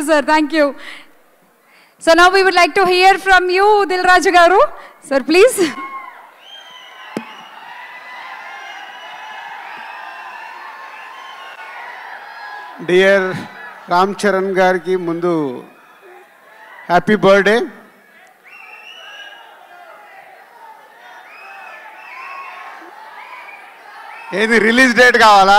Sir, thank you. So now we would like to hear from you, Dil Raju garu. Sir, please. Dear Ram Charan gariki mundu happy birthday. ఏది release date కావాలా?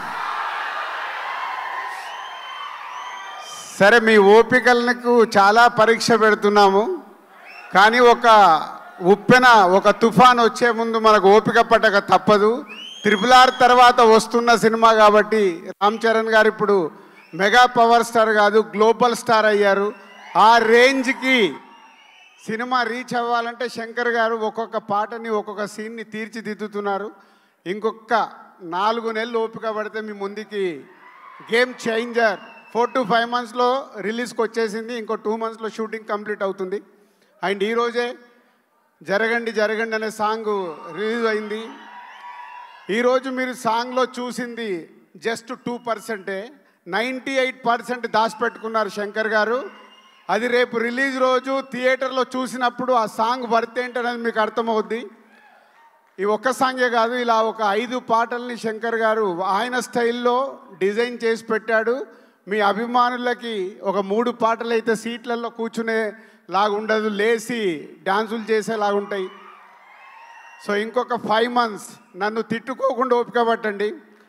సరే, మీ ఓపికలకు చాలా పరీక్ష పెడుతున్నాము, కానీ ఒక ఉప్పెన, ఒక తుఫాన్ వచ్చే ముందు మనకు ఓపిక పట్టక తప్పదు. RRR తర్వాత వస్తున్న సినిమా కాబట్టి రామ్ చరణ్ గారు ఇప్పుడు మెగా పవర్ స్టార్ కాదు, గ్లోబల్ స్టార్ అయ్యారు. ఆ రేంజ్కి సినిమా రీచ్ అవ్వాలంటే శంకర్ గారు ఒక్కొక్క పాటని, ఒక్కొక్క సీన్ని తీర్చిదిద్దుతున్నారు. ఇంకొక 4 నెలలు ఓపిక పడితే మీ ముందుకి గేమ్ చేంజర్ 4 to 5 monthsలో రిలీజ్కి వచ్చేసింది. ఇంకో 2 monthsలో షూటింగ్ కంప్లీట్ అవుతుంది. అండ్ ఈరోజే జరగండి జరగండి అనే సాంగ్ రిలీజ్ అయింది. ఈరోజు మీరు సాంగ్లో చూసింది జస్ట్ 2%. 98% దాచిపెట్టుకున్నారు శంకర్ గారు. అది రేపు రిలీజ్ రోజు థియేటర్లో చూసినప్పుడు ఆ సాంగ్ వర్త్ ఏంటనేది మీకు అర్థమవుద్ది. ఈ ఒక్క సాంగే కాదు, ఇలా ఒక 5 పాటల్ని శంకర్ గారు ఆయన స్టైల్లో డిజైన్ చేసి పెట్టాడు. మీ అభిమానులకి ఒక 3 పాటలు అయితే సీట్లలో కూర్చునే లాగుండదు, లేచి డాన్సులు చేసేలాగుంటాయి. సో ఇంకొక 5 months నన్ను తిట్టుకోకుండా ఓపిక పట్టండి.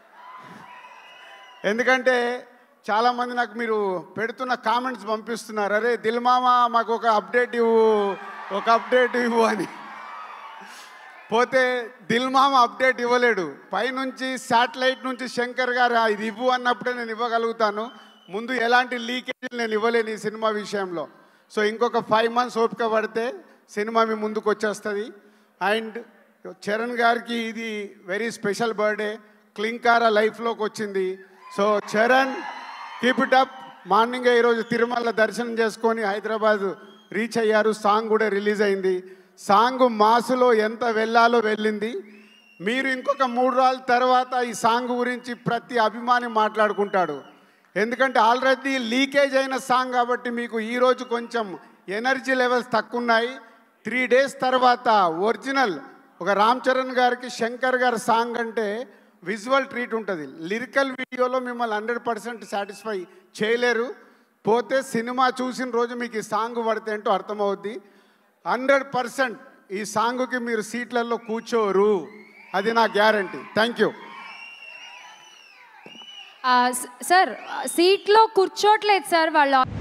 ఎందుకంటే చాలామంది నాకు మీరు పెడుతున్న కామెంట్స్ పంపిస్తున్నారు, అరే దిల్ మామ మాకు ఒక అప్డేట్ ఇవ్వు అని. పోతే దిల్ మామ అప్డేట్ ఇవ్వలేడు. పైనుంచి శాటిలైట్ నుంచి శంకర్ గారు ఇది ఇవ్వు అన్నప్పుడే నేను ఇవ్వగలుగుతాను. ముందు ఎలాంటి లీకేజీలు నేను ఇవ్వలేను ఈ సినిమా విషయంలో. సో ఇంకొక 5 months ఓపిక పడితే సినిమా మీ ముందుకు వచ్చేస్తుంది. అండ్ చరణ్ గారికి ఇది వెరీ స్పెషల్ బర్త్డే. క్లింకారా లైఫ్లోకి వచ్చింది. So Charan, keep it up. మార్నింగే ఈరోజు తిరుమల దర్శనం చేసుకొని హైదరాబాద్ రీచ్ అయ్యారు. సాంగ్ కూడా రిలీజ్ అయింది. సాంగ్ మాసులో ఎంత వెళ్ళాలో వెళ్ళింది. మీరు ఇంకొక 3 రోజుల తర్వాత ఈ సాంగ్ గురించి ప్రతి అభిమాని మాట్లాడుకుంటాడు. ఎందుకంటే ఆల్రెడీ లీకేజ్ అయిన సాంగ్ కాబట్టి మీకు ఈరోజు కొంచెం ఎనర్జీ లెవెల్స్ తక్కువ ఉన్నాయి. 3 days తర్వాత ఒరిజినల్ ఒక రామ్ చరణ్ గారికి శంకర్ గారి సాంగ్ అంటే విజువల్ ట్రీట్ ఉంటుంది. లిరికల్ వీడియోలో మిమ్మల్ని 100% సాటిస్ఫై చేయలేరు. పోతే సినిమా చూసిన రోజు మీకు ఈ సాంగ్ పడితే ఏంటో అర్థమవుద్ది. 100% ఈ సాంగ్కి మీరు సీట్లలో కూర్చోరు, అది నా గ్యారంటీ. Thank you. సార్ సీట్లో కూర్చోట్లేదు సార్ వాళ్ళు.